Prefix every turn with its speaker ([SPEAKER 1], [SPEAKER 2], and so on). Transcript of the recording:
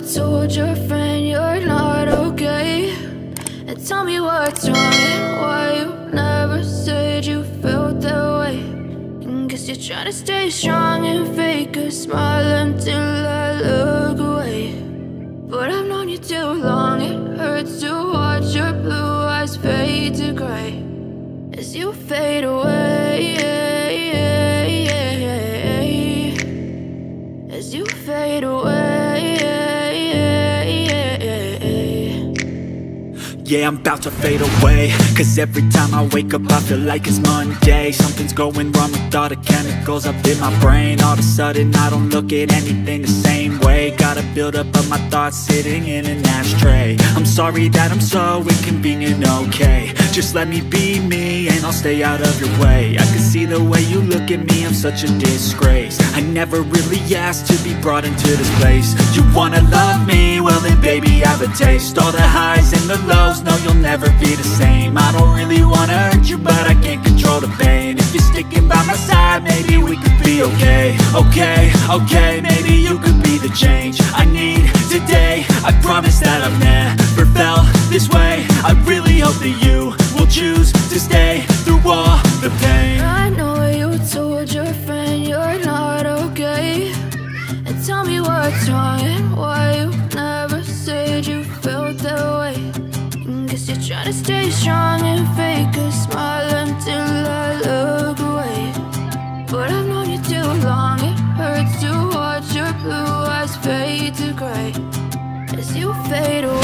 [SPEAKER 1] told your friend you're not okay, and tell me what's wrong and why you never said you felt that way. And guess you're trying to stay strong and fake a smile until I look away. But I've known you too long, it hurts to watch your blue eyes fade to gray as you fade away, as you fade away.
[SPEAKER 2] Yeah, I'm about to fade away, cause every time I wake up I feel like it's Monday. Something's going wrong with all the chemicals up in my brain. All of a sudden I don't look at anything the same way. Got a buildup of my thoughts sitting in an ashtray. I'm sorry that I'm so inconvenient, okay. Just let me be me and I'll stay out of your way. I can see the way you look at me, I'm such a disgrace. I never really asked to be brought into this place. You wanna love me? Well then baby, have a taste. All the highs and the lows, no, you'll never be the same. I don't really wanna hurt you, but I can't control the pain. If you're sticking by my side, maybe we could be okay. Okay, maybe you could be the change I need today. I promise that I've never felt this way. I really hope that you will choose to stay through all the pain.
[SPEAKER 1] I know you told your friend you're not okay, and tell me what's wrong and why you never said you felt that way. Guess you're trying to stay strong and fake a smile until I look away. But I've known you too long, it hurts to watch your blue eyes fade to gray as you fade away.